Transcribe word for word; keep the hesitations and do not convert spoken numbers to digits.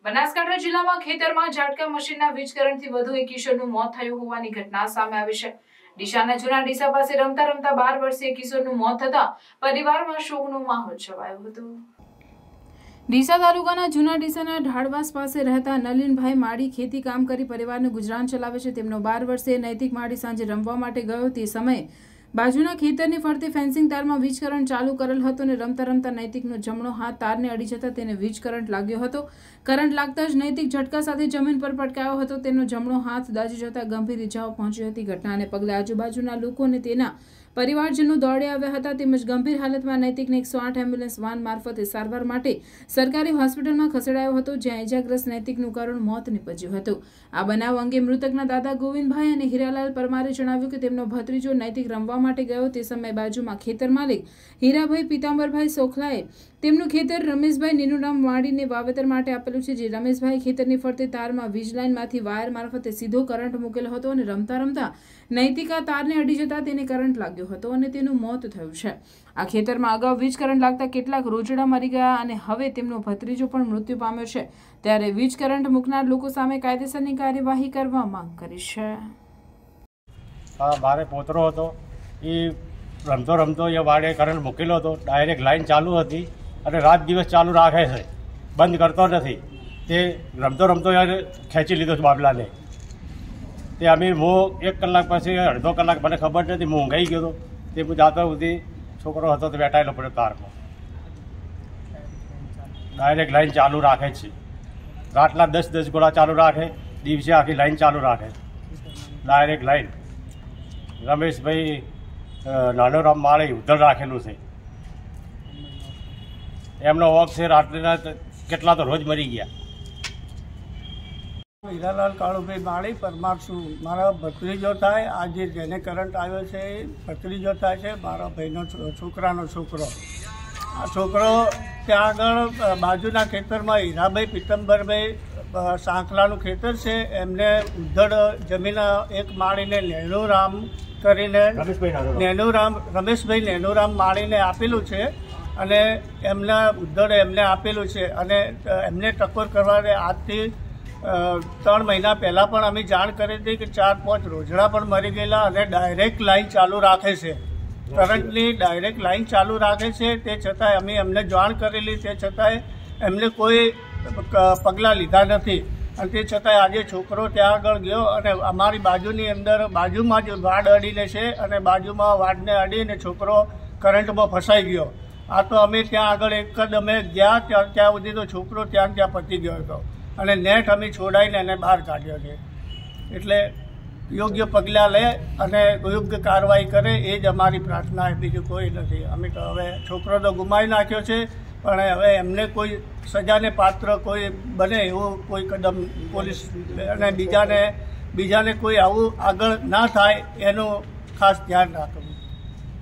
બનાસકાંઠા જિલ્લામાં ખેતરમાં ઝાટકા મશીનના વીજ કરંટથી વધુ એક કિશોરનું મોત થયું હોવાની ઘટના સામે આવી છે। ડીસાના જૂના ડીસા પાસે રમતા રમતા બાર વર્ષીય કિશોરનું મોત થતા પરિવારમાં શોકનો માહોલ છવાયો હતો। ડીસા તાલુકાના જૂના ડીસાના ઢાળવાસ પાસે રહેતા નલિનભાઈ માળી ખેતી કામ કરી પરિવારનું ગુજરાન ચલાવે છે। તેમનો બાર વર્ષીય નૈતિક માળી સાંજે રમવા માટે ગયો તે સમયે બાજુના ખેતરની ફરતે ફેન્સિંગ તારમાં વીજ કરંટ ચાલુ કરેલ હતો અને રમતા રમતા નૈતિકનો જમણો હાથ તારને અડી જતા તેને વીજ કરંટ લાગ્યો હતો। કરંટ લાગતા જ નૈતિક ઝટકા સાથે જમીન પર પટકાયો હતો। તેનો જમણો હાથ દાઝી જતા ગંભીર ઇજાઓ પહોંચી હતી। ઘટનાને પગલે આજુબાજુના લોકો અને તેના પરિવારજનો દોડી આવ્યા હતા તેમજ ગંભીર હાલતમાં નૈતિકને એકસો આઠ એમ્બ્યુલન્સ વાન મારફતે સારવાર માટે સરકારી હોસ્પિટલમાં ખસેડાયો હતો, જ્યાં ઇજાગ્રસ્ત નૈતિકનું કરુણ મોત નીપજ્યું હતું। આ બનાવ અંગે મૃતકના દાદા ગોવિંદભાઈ અને હીરાલાલ પરમારે જણાવ્યું કે તેમનો ભત્રીજો નૈતિક રમવા માટે ગયો તે સમયે બાજુમાં ખેતર માલિક હીરાભાઈ પીતાંબરભાઈ સોખલાએ તેમનું ખેતર રમેશભાઈ નીનુરામ વાડીને વાવેતર માટે આપેલું છે। જે રમેશભાઈ ખેતરની ફરતે તારમાં વીજ લાઇનમાંથી વાયર મારફતે સીધો કરંટ મૂકેલો હતો અને રમતા રમતા નૈતિકા તારને અડી જતા તેને કરંટ લાગ્યો હતો અને તેનું મોત થયું છે। આ ખેતરમાં અગાઉ વીજ કરંટ લાગતા કેટલાક રોજડા મરી ગયા અને હવે તેમનો ભત્રીજો પણ મૃત્યુ પામ્યો છે, ત્યારે વીજ કરંટ મૂકનાર લોકો સામે કાયદેસરની કાર્યવાહી કરવા માંગ કરી છે। હા, મારે પોતરો હતો, એ રમતો રમતો એ વાડે કરંટ મૂકેલો હતો, ડાયરેક્ટ લાઈન ચાલુ હતી અને રાત દિવસ ચાલુ રાખે છે, બંધ કરતો નથી। તે રમતો રમતો ખેંચી લીધો બાબલાને। તે અમે હું એક કલાક પછી અડધો કલાક મને ખબર નથી, હું ઊંઘાઈ ગયો હતો। તે હું જાતો સુધી છોકરો હતો તો બેઠાયેલો પડ્યો તારમાં, ડાયરેક્ટ લાઈન ચાલુ રાખે છે। રાતના દસ દસ ગોળા ચાલુ રાખે, દિવસે આખી લાઈન ચાલુ રાખે, ડાયરેક્ટ લાઈન। રમેશભાઈ નાનોરામ માળે ઉધર રાખેલું છે, એમનો વોક છે રાત્રિના કેટલા તો રોજ મરી ગયા। હીરાલાલ કાળુભાઈ માળી પરમાર છું। મારા ભત્રીજો થાય, આજે જેને કરંટ આવ્યો છે એ ભત્રીજો થાય છે, મારા ભાઈનો છોકરાનો છોકરો। આ છોકરો ત્યાં આગળ બાજુના ખેતરમાં હીરાભાઈ પીતંબરભાઈ સાંકલાનું ખેતર છે, એમને ઉધડ જમીન એક માળીને નેનુરામ કરીને નેનુરામ રમેશભાઈ નેનુરામ માળીને આપેલું છે અને એમના ઉધડ એમને આપેલું છે અને એમને ટકોર કરવા આજથી ત્રણ મહિના પહેલાં પણ અમે જાણ કરી હતી કે ચાર પાંચ રોજડા પણ મરી ગયેલા અને ડાયરેક્ટ લાઈન ચાલુ રાખે છે, કરંટની ડાયરેક્ટ લાઈન ચાલુ રાખે છે। તે છતાંય અમે એમને જાણ કરેલી, તે છતાંય એમને કોઈ પગલાં લીધા નથી અને તે છતાંય આજે છોકરો ત્યાં આગળ ગયો અને અમારી બાજુની અંદર બાજુમાં જ વાડ અડીને છે અને બાજુમાં વાડને અડીને છોકરો કરંટમાં ફસાઈ ગયો। આ તો અમે ત્યાં આગળ એક જ અમે ગયા ત્યાં ત્યાં સુધી તો છોકરો ત્યાં ત્યાં પતી ગયો હતો અને નેટ અમે છોડાઈને એને બહાર કાઢ્યો છે। એટલે યોગ્ય પગલાં લે અને યોગ્ય કાર્યવાહી કરે એ જ અમારી પ્રાર્થના છે, બીજું કોઈ નથી। અમે તો હવે છોકરો તો ગુમાવી નાખ્યો છે, પણ હવે એમને કોઈ સજાને પાત્ર કોઈ બને એવું કોઈ કદમ પોલીસ અને બીજાને બીજાને કોઈ આવું આગળ ના થાય એનું ખાસ ધ્યાન રાખવું।